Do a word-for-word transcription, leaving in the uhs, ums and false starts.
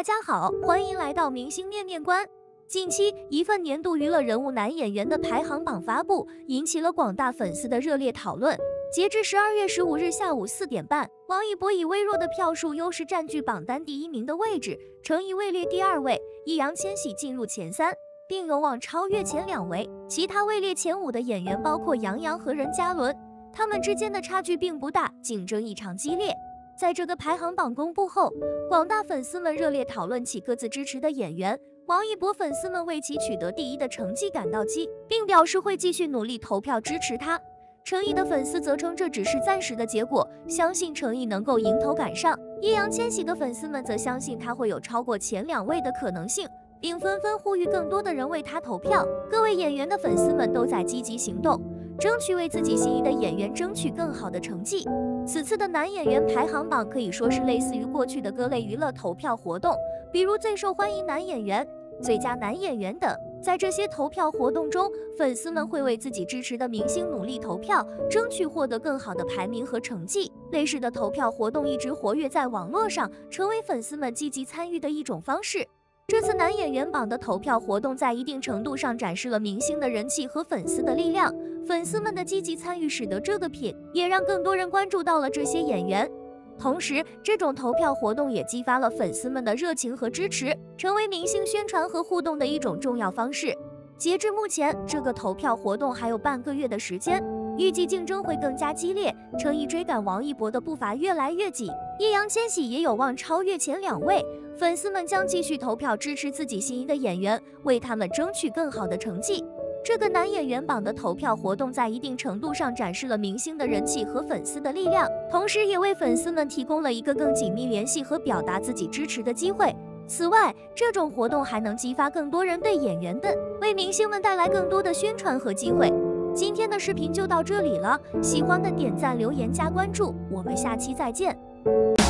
大家好，欢迎来到明星面面观。近期，一份年度娱乐人物男演员的排行榜发布，引起了广大粉丝的热烈讨论。截至十二月十五日下午四点半，王一博以微弱的票数优势占据榜单第一名的位置，程毅位列第二位，易烊千玺进入前三，并有望超越前两位。其他位列前五的演员包括杨洋和任嘉伦，他们之间的差距并不大，竞争异常激烈。在这个排行榜公布后，广大粉丝们热烈讨论起各自支持的演员。王一博粉丝们为其取得第一的成绩感到激，并表示会继续努力投票支持他。程毅的粉丝则称这只是暂时的结果，相信程毅能够迎头赶上。易烊千玺的粉丝们则相信他会有超过前两位的可能性，并纷纷呼吁更多的人为他投票。各位演员的粉丝们都在积极行动，争取为自己心仪的演员争取更好的成绩。此次的男演员排行榜可以说是类似于过去的各类娱乐投票活动，比如最受欢迎男演员、最佳男演员等。在这些投票活动中，粉丝们会为自己支持的明星努力投票，争取获得更好的排名和成绩。类似的投票活动一直活跃在网络上，成为粉丝们积极参与的一种方式。这次男演员榜的投票活动在一定程度上展示了明星的人气和粉丝的力量。粉丝们的积极参与使得这个品也让更多人关注到了这些演员。同时，这种投票活动也激发了粉丝们的热情和支持，成为明星宣传和互动的一种重要方式。截至目前，这个投票活动还有半个月的时间，预计竞争会更加激烈，程毅追赶王一博的步伐越来越紧，易烊千玺也有望超越前两位。粉丝们将继续投票支持自己心仪的演员，为他们争取更好的成绩。这个男演员榜的投票活动在一定程度上展示了明星的人气和粉丝的力量，同时也为粉丝们提供了一个更紧密联系和表达自己支持的机会。此外，这种活动还能激发更多人对演员的，为明星们带来更多的宣传和机会。今天的视频就到这里了，喜欢的点赞、留言、加关注，我们下期再见。